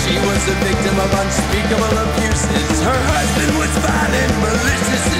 She was a victim of unspeakable abuses. Her husband was violent, malicious,